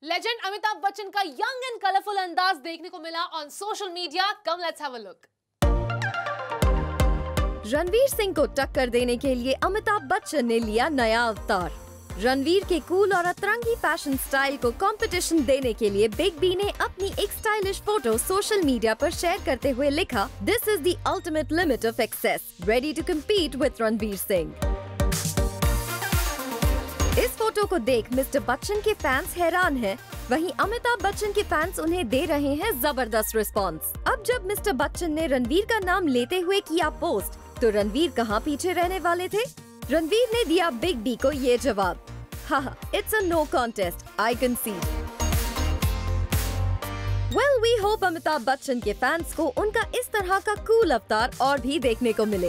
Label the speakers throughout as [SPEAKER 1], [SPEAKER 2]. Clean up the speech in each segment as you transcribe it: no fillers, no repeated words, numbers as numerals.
[SPEAKER 1] Legend Amitabh Bachchan का young and colourful अंदाज देखने को मिला on social media. Come let's have a look.
[SPEAKER 2] Ranveer Singh को टक्कर देने के लिए अमिताभ बच्चन ने लिया नया अवतार। रणवीर के कूल और अतरंगी फैशन स्टाइल को कंपटीशन देने के लिए बिग बी ने अपनी एक स्टाइलिश फोटो सोशल मीडिया पर शेयर करते हुए लिखा, "This is the ultimate limit of excess, ready to compete with Ranveer Singh." इस फोटो को देख मिस्टर बच्चन के फैंस हैरान हैं। वहीं अमिताभ बच्चन के फैंस उन्हें दे रहे हैं जबरदस्त रिस्पांस। अब जब मिस्टर बच्चन ने रणवीर का नाम लेते हुए किया पोस्ट, तो रणवीर कहां पीछे रहने वाले थे। रणवीर ने दिया बिग बी को ये जवाब, "हाँ, it's a no contest, I concede." Well, we hope Amitabh Bachchan के फैंस को उनका इस तरह का कूल अवतार और भी देखने को मिले।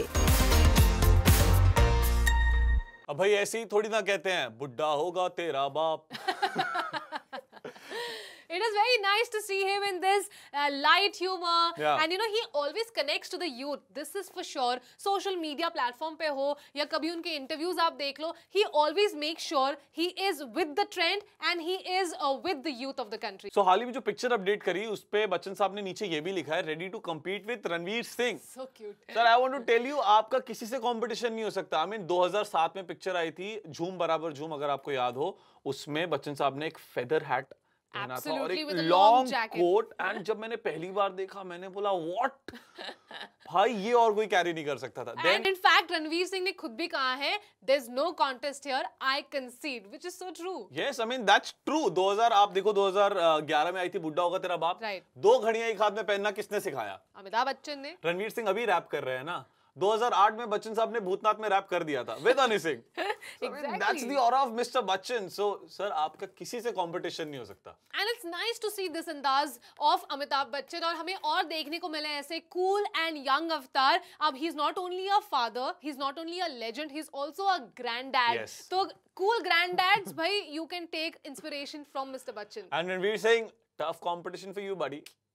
[SPEAKER 3] अब भाई ऐसे ही थोड़ी ना कहते हैं, बुड्ढा होगा तेरा बाप।
[SPEAKER 1] It is very nice to see him in this light humor,
[SPEAKER 3] Yeah.
[SPEAKER 1] and you know he always connects to the youth. This is for sure. Social media platform पे हो या कभी उनके interviews आप देख लो, he always makes sure he is with the trend and he is with the youth of the country.
[SPEAKER 3] So हाल ही में जो picture update करी उस पे बच्चन साहब ने नीचे ये भी लिखा है, ready to compete with Ranveer Singh.
[SPEAKER 1] So cute.
[SPEAKER 3] Sir I want to tell you, आपका किसी से कंपटीशन नहीं हो सकता। आई मीन 2007 में पिक्चर आई थी झूम बराबर झूम, अगर आपको याद हो, उसमें बच्चन साहब ने एक फेदर हैट पहना था और एक लॉन्ग कोट, एंड जब मैंने पहली बार देखा मैंने बोला व्हाट, भाई ये और कोई कैरी नहीं कर सकता था।
[SPEAKER 1] And in fact Ranveer Singh ने खुद भी कहा है, there's no contest here, I concede, which is so true.
[SPEAKER 3] Yes, I mean that's true. 2000 आप देखो 2011 में आई थी बुड्ढा होगा तेरा बाप।
[SPEAKER 1] Right.
[SPEAKER 3] 2 घड़ियां एक हाथ में पहनना किसने सिखाया?
[SPEAKER 1] अमिताभ बच्चन ने।
[SPEAKER 3] रणवीर सिंह अभी रैप कर रहे हैं ना। 2008 में बच्चन साहब ने भूतनाथ में रैप कर दिया था with Honey Singh.
[SPEAKER 1] Exactly.
[SPEAKER 3] That's the aura of Mr. Bachchan. So sir आपका किसी से कंपटीशन नहीं हो सकता।
[SPEAKER 1] And it's nice to see this अंदाज of अमिताभ बच्चन, और हमें और देखने को मिला ऐसे cool and young अवतार। अब he's not only a father, he's not only a legend, he's also a granddad.
[SPEAKER 3] Yes.
[SPEAKER 1] तो cool granddads, भाई you can take inspiration from Mr. Bachchan.
[SPEAKER 3] And Ranveer Singh, tough competition for you, buddy.